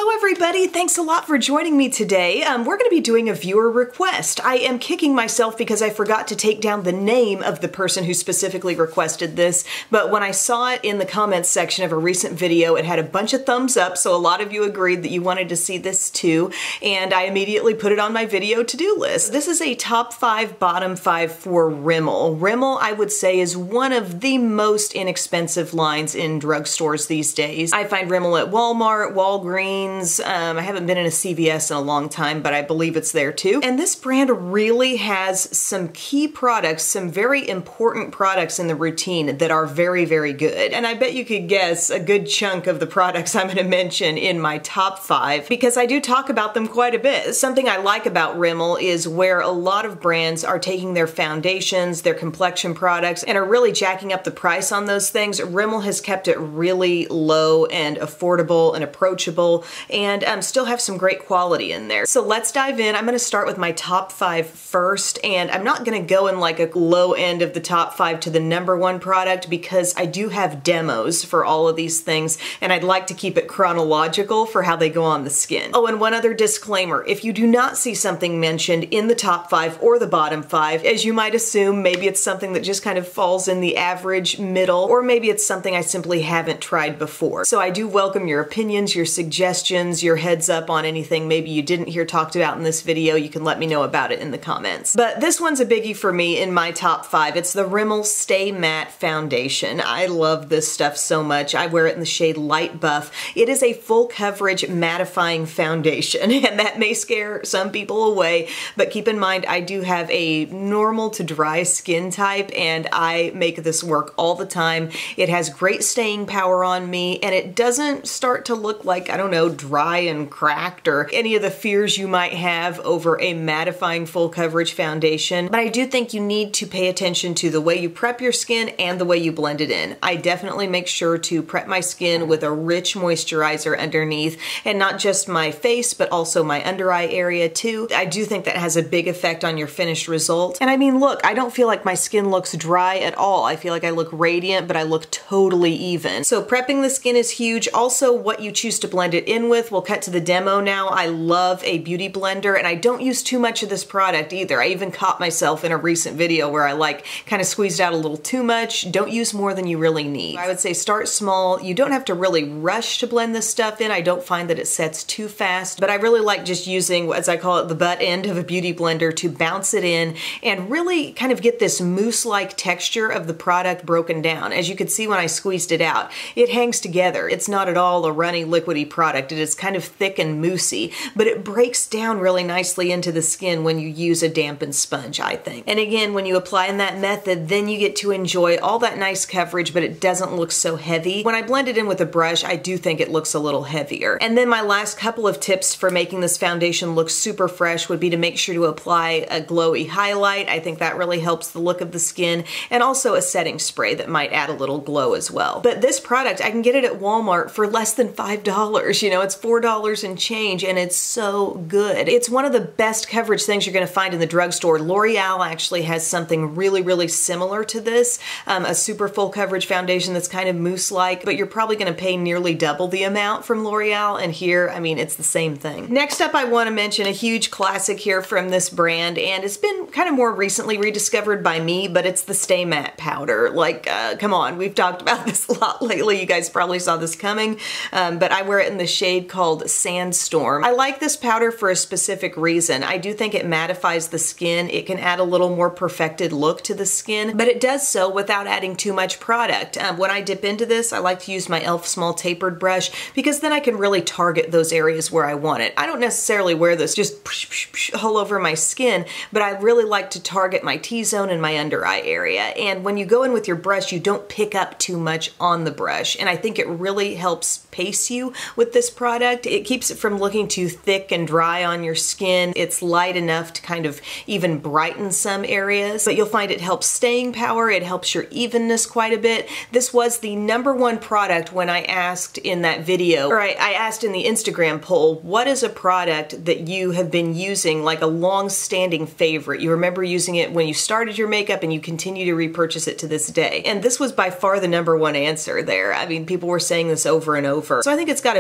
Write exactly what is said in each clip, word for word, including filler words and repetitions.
Hello everybody, thanks a lot for joining me today. Um, we're going to be doing a viewer request. I am kicking myself because I forgot to take down the name of the person who specifically requested this, but when I saw it in the comments section of a recent video, it had a bunch of thumbs up, so a lot of you agreed that you wanted to see this too, and I immediately put it on my video to-do list. This is a top five, bottom five for Rimmel. Rimmel, I would say, is one of the most inexpensive lines in drugstores these days. I find Rimmel at Walmart, Walgreens, Um, I haven't been in a C V S in a long time, but I believe it's there too. And this brand really has some key products, some very important products in the routine that are very, very good. And I bet you could guess a good chunk of the products I'm going to mention in my top five, because I do talk about them quite a bit. Something I like about Rimmel is where a lot of brands are taking their foundations, their complexion products, and are really jacking up the price on those things. Rimmel has kept it really low and affordable and approachable, and um, still have some great quality in there. So let's dive in. I'm going to start with my top five first, and I'm not going to go in like a low end of the top five to the number one product because I do have demos for all of these things, and I'd like to keep it chronological for how they go on the skin. Oh, and one other disclaimer. If you do not see something mentioned in the top five or the bottom five, as you might assume, maybe it's something that just kind of falls in the average middle, or maybe it's something I simply haven't tried before. So I do welcome your opinions, your suggestions, your heads up on anything maybe you didn't hear talked about in this video. You can let me know about it in the comments. But this one's a biggie for me in my top five. It's the Rimmel Stay Matte Foundation. I love this stuff so much. I wear it in the shade Light Buff. It is a full coverage mattifying foundation, and that may scare some people away, but keep in mind I do have a normal to dry skin type, and I make this work all the time. It has great staying power on me, and it doesn't start to look like, I don't know, dry and cracked or any of the fears you might have over a mattifying full coverage foundation. But I do think you need to pay attention to the way you prep your skin and the way you blend it in. I definitely make sure to prep my skin with a rich moisturizer underneath, and not just my face, but also my under eye area too. I do think that has a big effect on your finished result. And I mean, look, I don't feel like my skin looks dry at all. I feel like I look radiant, but I look totally even. So prepping the skin is huge. Also, what you choose to blend it in with. We'll cut to the demo now. I love a beauty blender, and I don't use too much of this product either. I even caught myself in a recent video where I like kind of squeezed out a little too much. Don't use more than you really need. I would say start small. You don't have to really rush to blend this stuff in. I don't find that it sets too fast, but I really like just using, as I call it, the butt end of a beauty blender to bounce it in and really kind of get this mousse-like texture of the product broken down. As you could see when I squeezed it out, it hangs together. It's not at all a runny, liquidy product. It is kind of thick and moussey, but it breaks down really nicely into the skin when you use a dampened sponge, I think. And again, when you apply in that method, then you get to enjoy all that nice coverage, but it doesn't look so heavy. When I blend it in with a brush, I do think it looks a little heavier. And then my last couple of tips for making this foundation look super fresh would be to make sure to apply a glowy highlight. I think that really helps the look of the skin, and also a setting spray that might add a little glow as well. But this product, I can get it at Walmart for less than five dollars. You know, it's four dollars and change, and it's so good. It's one of the best coverage things you're going to find in the drugstore. L'Oreal actually has something really, really similar to this, um, a super full coverage foundation that's kind of mousse-like, but you're probably going to pay nearly double the amount from L'Oreal, and here, I mean, it's the same thing. Next up, I want to mention a huge classic here from this brand, and it's been kind of more recently rediscovered by me, but it's the Stay Matte powder. Like, uh, come on, we've talked about this a lot lately. You guys probably saw this coming, um, but I wear it in the shade called Sandstorm. I like this powder for a specific reason. I do think it mattifies the skin. It can add a little more perfected look to the skin, but it does so without adding too much product. Um, when I dip into this, I like to use my e l f small tapered brush, because then I can really target those areas where I want it. I don't necessarily wear this just all over my skin, but I really like to target my T-zone and my under eye area. And when you go in with your brush, you don't pick up too much on the brush, and I think it really helps pace you with this product. It keeps it from looking too thick and dry on your skin. It's light enough to kind of even brighten some areas, but you'll find it helps staying power. It helps your evenness quite a bit. This was the number one product when I asked in that video, or I, I asked in the Instagram poll, what is a product that you have been using, like a long-standing favorite? You remember using it when you started your makeup and you continue to repurchase it to this day. And this was by far the number one answer there. I mean, people were saying this over and over. So I think it's got a big following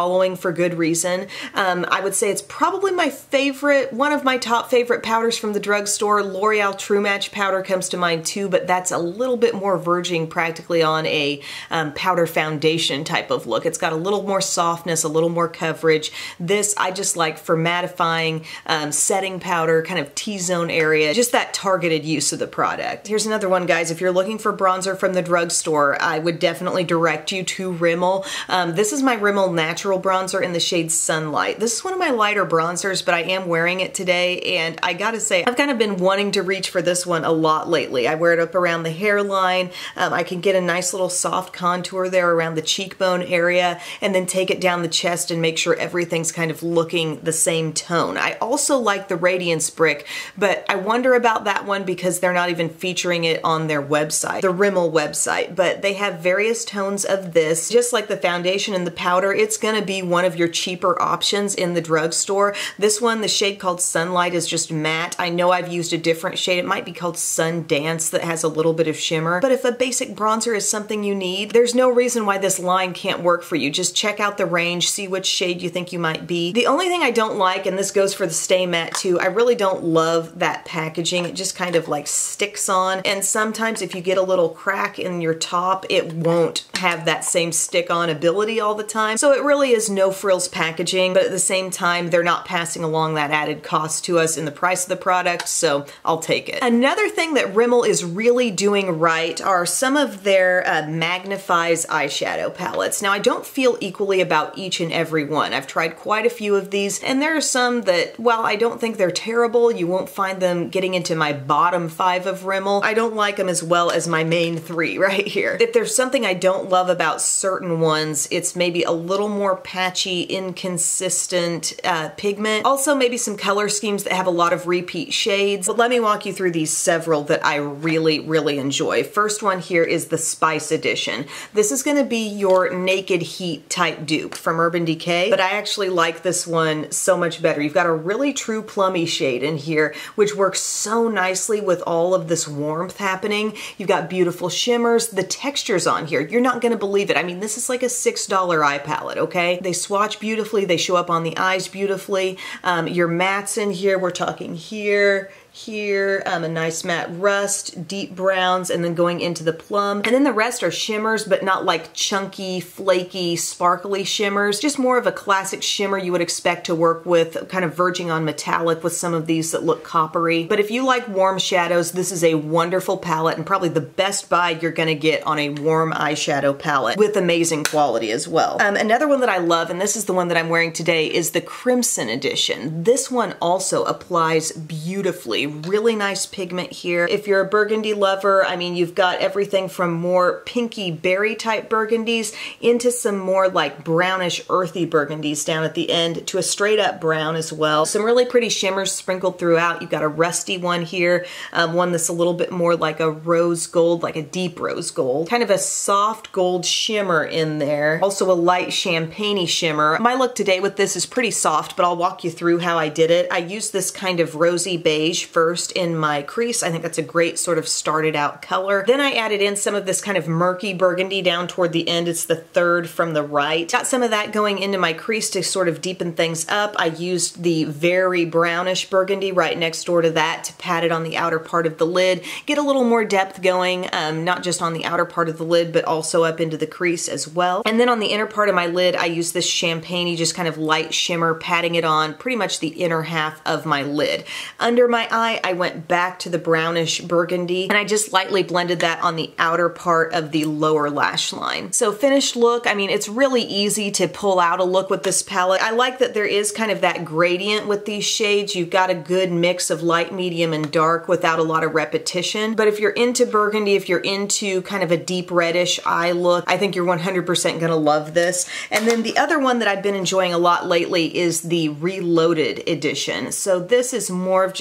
following for good reason. Um, I would say it's probably my favorite, one of my top favorite powders from the drugstore. L'Oreal True Match powder comes to mind too, but that's a little bit more verging practically on a um, powder foundation type of look. It's got a little more softness, a little more coverage. This I just like for mattifying, um, setting powder, kind of T-zone area, just that targeted use of the product. Here's another one, guys. If you're looking for bronzer from the drugstore, I would definitely direct you to Rimmel. Um, this is my Rimmel Natural Bronzer in the shade Sunlight. This is one of my lighter bronzers, but I am wearing it today, and I gotta say, I've kind of been wanting to reach for this one a lot lately. I wear it up around the hairline. Um, I can get a nice little soft contour there around the cheekbone area, and then take it down the chest and make sure everything's kind of looking the same tone. I also like the Radiance Brick, but I wonder about that one because they're not even featuring it on their website, the Rimmel website, but they have various tones of this. Just like the foundation and the powder, it's gonna be one of your cheaper options in the drugstore. This one, the shade called Sunlight, is just matte. I know I've used a different shade. It might be called Sun Dance that has a little bit of shimmer, but if a basic bronzer is something you need, there's no reason why this line can't work for you. Just check out the range, see which shade you think you might be. The only thing I don't like, and this goes for the Stay Matte too, I really don't love that packaging. It just kind of like sticks on, and sometimes if you get a little crack in your top, it won't have that same stick-on ability all the time. So it really is no frills packaging, but at the same time, they're not passing along that added cost to us in the price of the product, so I'll take it. Another thing that Rimmel is really doing right are some of their uh, Magnifies eyeshadow palettes. Now, I don't feel equally about each and every one. I've tried quite a few of these, and there are some that, while I don't think they're terrible, you won't find them getting into my bottom five of Rimmel. I don't like them as well as my main three right here. If there's something I don't love about certain ones, it's maybe a little more patchy, inconsistent uh, pigment. Also, maybe some color schemes that have a lot of repeat shades. But let me walk you through these several that I really, really enjoy. First one here is the Spice Edition. This is gonna be your Naked Heat type dupe from Urban Decay, but I actually like this one so much better. You've got a really true plummy shade in here, which works so nicely with all of this warmth happening. You've got beautiful shimmers. The textures on here, you're not gonna believe it. I mean, this is like a six dollar eye palette, okay? They swatch beautifully, they show up on the eyes beautifully. Um, your mattes in here, we're talking here, here, um, a nice matte rust, deep browns, and then going into the plum. And then the rest are shimmers, but not like chunky, flaky, sparkly shimmers. Just more of a classic shimmer you would expect to work with, kind of verging on metallic with some of these that look coppery. But if you like warm shadows, this is a wonderful palette and probably the best buy you're gonna get on a warm eyeshadow palette with amazing quality as well. Um, another one that I love, and this is the one that I'm wearing today, is the Crimson Edition. This one also applies beautifully. Really nice pigment here. If you're a burgundy lover, I mean, you've got everything from more pinky berry type burgundies into some more like brownish earthy burgundies down at the end to a straight up brown as well. Some really pretty shimmers sprinkled throughout. You've got a rusty one here, um, one that's a little bit more like a rose gold, like a deep rose gold. Kind of a soft gold shimmer in there. Also a light champagne-y shimmer. My look today with this is pretty soft, but I'll walk you through how I did it. I used this kind of rosy beige first in my crease. I think that's a great sort of started out color. Then I added in some of this kind of murky burgundy down toward the end. It's the third from the right. Got some of that going into my crease to sort of deepen things up. I used the very brownish burgundy right next door to that to pat it on the outer part of the lid. Get a little more depth going, um, not just on the outer part of the lid, but also up into the crease as well. And then on the inner part of my lid, I used this champagne-y, just kind of light shimmer, patting it on pretty much the inner half of my lid. Under my eye, I went back to the brownish burgundy and I just lightly blended that on the outer part of the lower lash line. So finished look, I mean, it's really easy to pull out a look with this palette. I like that there is kind of that gradient with these shades. You've got a good mix of light, medium, and dark without a lot of repetition. But if you're into burgundy, if you're into kind of a deep reddish eye look, I think you're one hundred percent gonna love this. And then the other one that I've been enjoying a lot lately is the Reloaded Edition. So this is more of just, I don't know,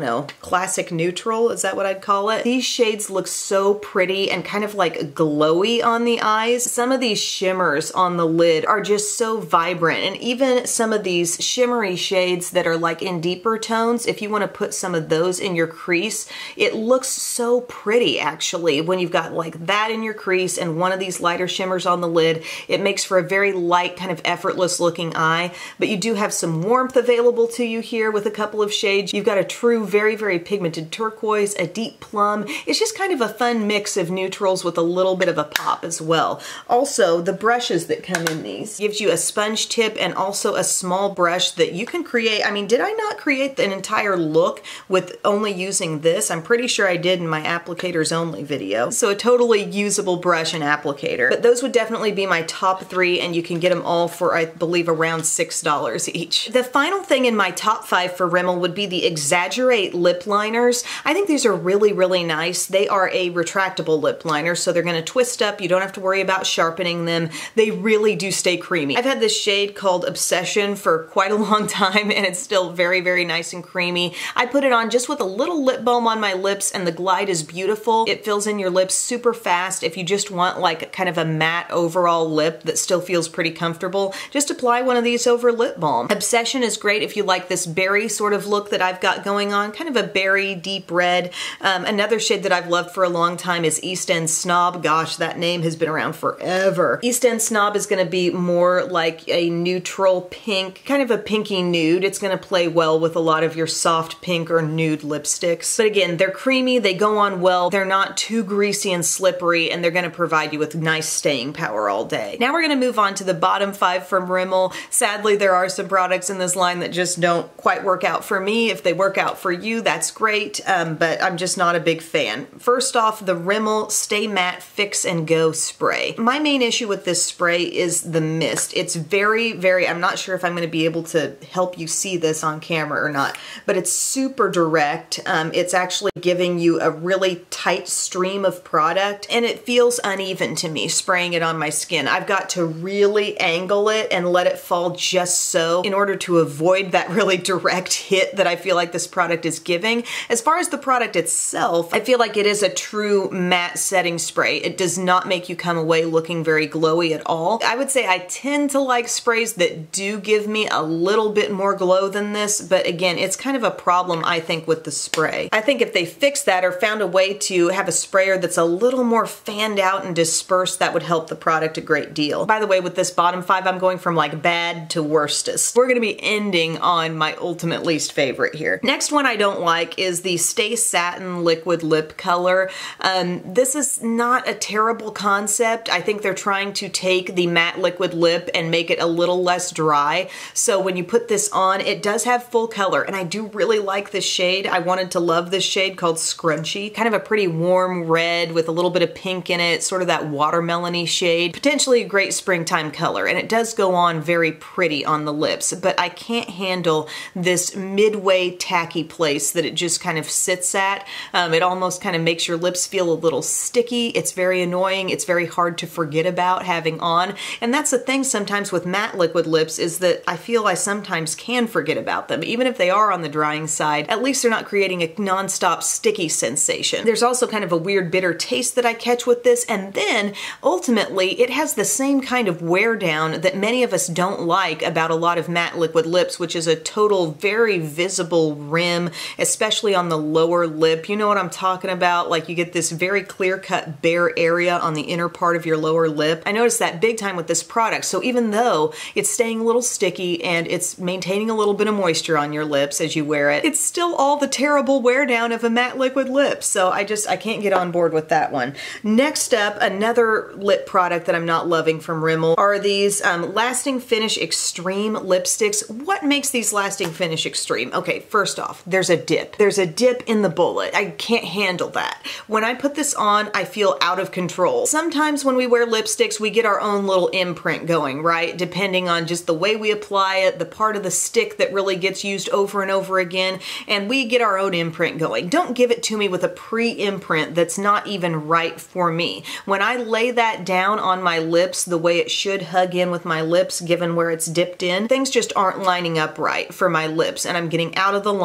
know, classic neutral, is that what I'd call it? These shades look so pretty and kind of like glowy on the eyes. Some of these shimmers on the lid are just so vibrant, and even some of these shimmery shades that are like in deeper tones, if you want to put some of those in your crease, it looks so pretty actually. When you've got like that in your crease and one of these lighter shimmers on the lid, it makes for a very light, kind of effortless looking eye, but you do have some warmth available to you here with a couple of shades. You've got a true, very, very pigmented turquoise, a deep plum. It's just kind of a fun mix of neutrals with a little bit of a pop as well. Also, the brushes that come in these gives you a sponge tip and also a small brush that you can create. I mean, did I not create an entire look with only using this? I'm pretty sure I did in my applicators only video. So a totally usable brush and applicator. But those would definitely be my top three, and you can get them all for, I believe, around six dollars each. The final thing in my top five for Rimmel would be the Exaggerate lip liners. I think these are really, really nice. They are a retractable lip liner, so they're gonna twist up. You don't have to worry about sharpening them. They really do stay creamy. I've had this shade called Obsession for quite a long time, and it's still very, very nice and creamy. I put it on just with a little lip balm on my lips, and the glide is beautiful. It fills in your lips super fast. If you just want like kind of a matte overall lip that still feels pretty comfortable, just apply one of these over lip balm. Obsession is great if you like this berry sort of look that I've got going on, kind of a berry deep red. Um, another shade that I've loved for a long time is East End Snob. Gosh, that name has been around forever. East End Snob is gonna be more like a neutral pink, kind of a pinky nude. It's gonna play well with a lot of your soft pink or nude lipsticks. But again, they're creamy, they go on well, they're not too greasy and slippery, and they're gonna provide you with nice staying power all day. Now we're gonna move on to the bottom five from Rimmel. Sadly, there are some products in this line that just don't quite work out for me. If they work out for you, that's great, um, but I'm just not a big fan. First off, the Rimmel Stay Matte Fix and Go Spray. My main issue with this spray is the mist. It's very, very, I'm not sure if I'm gonna be able to help you see this on camera or not, but it's super direct. Um, it's actually giving you a really tight stream of product, and it feels uneven to me spraying it on my skin. I've got to really angle it and let it fall just so in order to avoid that really direct hit that I feel like this product is giving. As far as the product itself, I feel like it is a true matte setting spray. It does not make you come away looking very glowy at all. I would say I tend to like sprays that do give me a little bit more glow than this, but again, it's kind of a problem I think with the spray. I think if they fixed that or found a way to have a sprayer that's a little more fanned out and dispersed, that would help the product a great deal. By the way, with this bottom five, I'm going from like bad to worstest. We're gonna be ending on my ultimate least favorite here. Next one I don't like is the Stay Satin Liquid Lip Color. Um, this is not a terrible concept. I think they're trying to take the matte liquid lip and make it a little less dry. So when you put this on, it does have full color, and I do really like this shade. I wanted to love this shade called Scrunchy. Kind of a pretty warm red with a little bit of pink in it, sort of that watermelon-y shade. Potentially a great springtime color, and it does go on very pretty on the lips, but I can't handle this midway tacky place that it just kind of sits at. Um, it almost kind of makes your lips feel a little sticky. It's very annoying. It's very hard to forget about having on, and that's the thing sometimes with matte liquid lips, is that I feel I sometimes can forget about them. Even if they are on the drying side, at least they're not creating a non-stop sticky sensation. There's also kind of a weird bitter taste that I catch with this, and then ultimately it has the same kind of wear down that many of us don't like about a lot of matte liquid lips, which is a total very visible rim, especially on the lower lip. You know what I'm talking about? Like you get this very clear-cut bare area on the inner part of your lower lip. I noticed that big time with this product. So even though it's staying a little sticky and it's maintaining a little bit of moisture on your lips as you wear it, it's still all the terrible wear down of a matte liquid lip. So I just, I can't get on board with that one. Next up, another lip product that I'm not loving from Rimmel are these um, Lasting Finish Extreme lipsticks. What makes these Lasting Finish Extreme? Okay, first off, there's a dip. There's a dip in the bullet. I can't handle that. When I put this on, I feel out of control. Sometimes when we wear lipsticks, we get our own little imprint going, right? Depending on just the way we apply it, the part of the stick that really gets used over and over again, and we get our own imprint going. Don't give it to me with a pre-imprint that's not even right for me. When I lay that down on my lips the way it should hug in with my lips, given where it's dipped in, things just aren't lining up right for my lips, and I'm getting out of the lines. It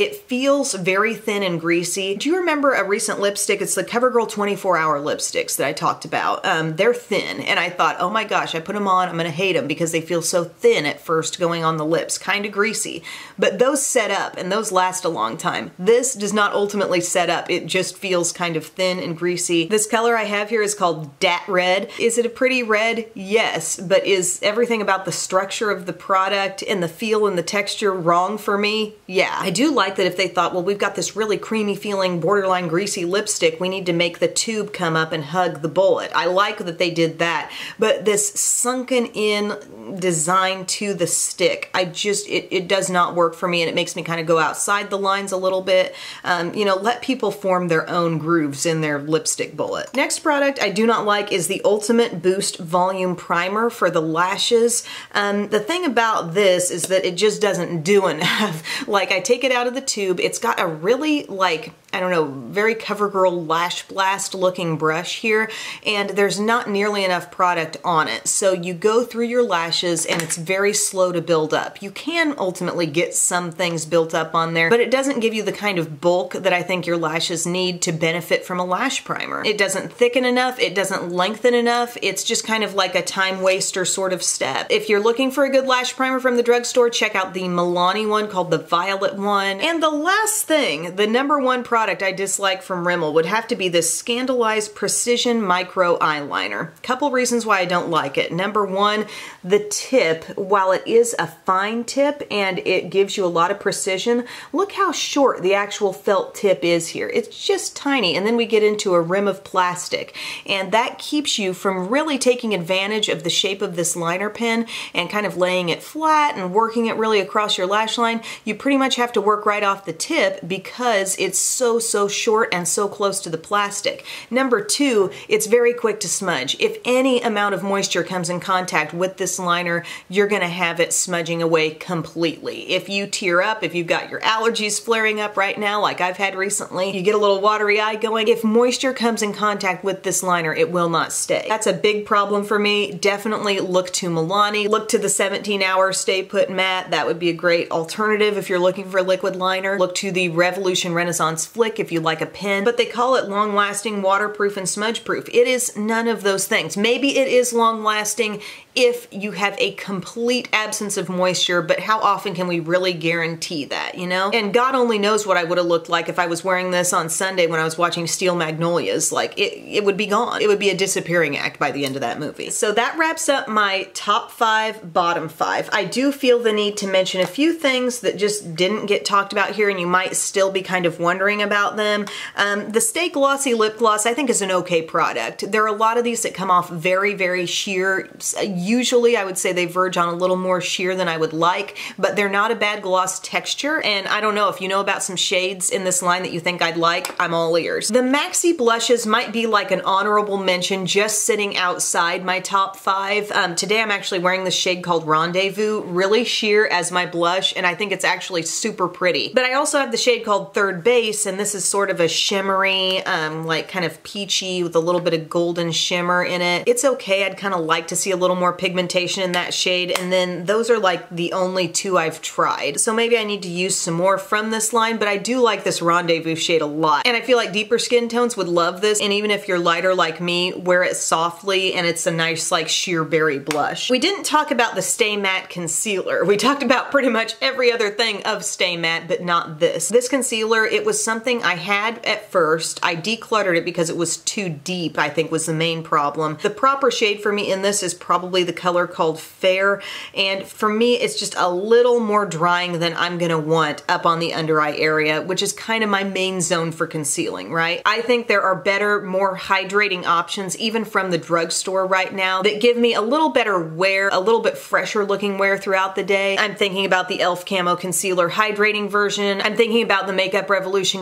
It feels very thin and greasy. Do you remember a recent lipstick? It's the CoverGirl twenty-four hour lipsticks that I talked about. Um, they're thin, and I thought, oh my gosh, I put them on, I'm gonna hate them because they feel so thin at first going on the lips, kind of greasy. But those set up, and those last a long time. This does not ultimately set up. It just feels kind of thin and greasy. This color I have here is called Dat Red. Is it a pretty red? Yes, but is everything about the structure of the product and the feel and the texture wrong for me? Yeah. I do like that if they thought, well, we've got this really creamy feeling, borderline greasy lipstick, we need to make the tube come up and hug the bullet. I like that they did that, but this sunken in design to the stick, I just, it, it does not work for me, and it makes me kind of go outside the lines a little bit. Um, you know, let people form their own grooves in their lipstick bullet. Next product I do not like is the Ultimate Boost Volume Primer for the lashes. Um, the thing about this is that it just doesn't do enough. Like, I take it out of the tube, it's got a really, like, I don't know, very CoverGirl Lash Blast looking brush here, and there's not nearly enough product on it. So you go through your lashes and it's very slow to build up. You can ultimately get some things built up on there, but it doesn't give you the kind of bulk that I think your lashes need to benefit from a lash primer. It doesn't thicken enough, it doesn't lengthen enough, it's just kind of like a time waster sort of step. If you're looking for a good lash primer from the drugstore, check out the Milani one called the Violet one. And the last thing, the number one product Product I dislike from Rimmel would have to be this Scandalized Precision Micro Eyeliner. Couple reasons why I don't like it. Number one, the tip, while it is a fine tip and it gives you a lot of precision, look how short the actual felt tip is here. It's just tiny, and then we get into a rim of plastic, and that keeps you from really taking advantage of the shape of this liner pen and kind of laying it flat and working it really across your lash line. You pretty much have to work right off the tip because it's so so short and so close to the plastic. Number two, it's very quick to smudge. If any amount of moisture comes in contact with this liner, you're gonna have it smudging away completely. If you tear up, if you've got your allergies flaring up right now like I've had recently, you get a little watery eye going, if moisture comes in contact with this liner, it will not stay. That's a big problem for me. Definitely look to Milani. Look to the seventeen hour Stay Put Matte. That would be a great alternative if you're looking for a liquid liner. Look to the Revolution Renaissance Flick if you like a pen, but they call it long-lasting, waterproof, and smudge-proof. It is none of those things. Maybe it is long-lasting if you have a complete absence of moisture, but how often can we really guarantee that, you know? And God only knows what I would have looked like if I was wearing this on Sunday when I was watching Steel Magnolias. Like, it, it would be gone. It would be a disappearing act by the end of that movie. So that wraps up my top five, bottom five. I do feel the need to mention a few things that just didn't get talked about here and you might still be kind of wondering about them. Um, the Stay Glossy Lip Gloss I think is an okay product. There are a lot of these that come off very, very sheer. Usually I would say they verge on a little more sheer than I would like, but they're not a bad gloss texture, and I don't know, if you know about some shades in this line that you think I'd like, I'm all ears. The Maxi blushes might be like an honorable mention, just sitting outside my top five. Um, today I'm actually wearing this shade called Rendezvous, really sheer as my blush, and I think it's actually super pretty. But I also have the shade called Third Base, and this is sort of a shimmery, um, like kind of peachy with a little bit of golden shimmer in it. It's okay, I'd kind of like to see a little more pigmentation in that shade, and then those are like the only two I've tried. So maybe I need to use some more from this line, but I do like this Rendezvous shade a lot. And I feel like deeper skin tones would love this, and even if you're lighter like me, wear it softly and it's a nice like sheer berry blush. We didn't talk about the Stay Matte Concealer. We talked about pretty much every other thing of Stay Matte, but not this. This concealer, it was something I had at first. I decluttered it because it was too deep, I think was the main problem. The proper shade for me in this is probably the color called Fair, and for me it's just a little more drying than I'm gonna want up on the under eye area, which is kind of my main zone for concealing, right? I think there are better, more hydrating options even from the drugstore right now that give me a little better wear, a little bit fresher looking wear throughout the day. I'm thinking about the e l f Camo Concealer Hydrating version. I'm thinking about the Makeup Revolution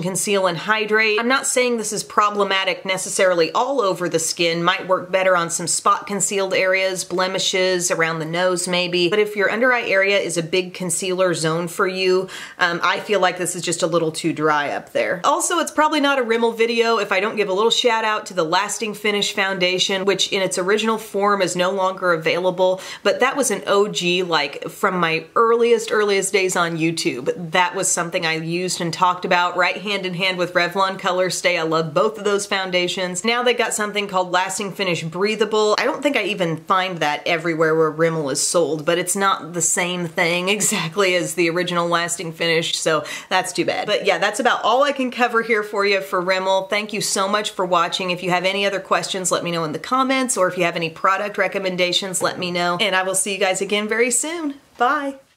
conceal and hydrate. I'm not saying this is problematic necessarily all over the skin. Might work better on some spot concealed areas, blemishes, around the nose maybe. But if your under eye area is a big concealer zone for you, um, I feel like this is just a little too dry up there. Also, it's probably not a Rimmel video if I don't give a little shout out to the Lasting Finish foundation, which in its original form is no longer available, but that was an O G, like from my earliest, earliest days on YouTube. That was something I used and talked about right hand in hand with Revlon Color Stay. I love both of those foundations. Now they got something called Lasting Finish Breathable. I don't think I even find that everywhere where Rimmel is sold, but it's not the same thing exactly as the original Lasting Finish, so that's too bad. But yeah, that's about all I can cover here for you for Rimmel. Thank you so much for watching. If you have any other questions, let me know in the comments, or if you have any product recommendations, let me know. And I will see you guys again very soon. Bye.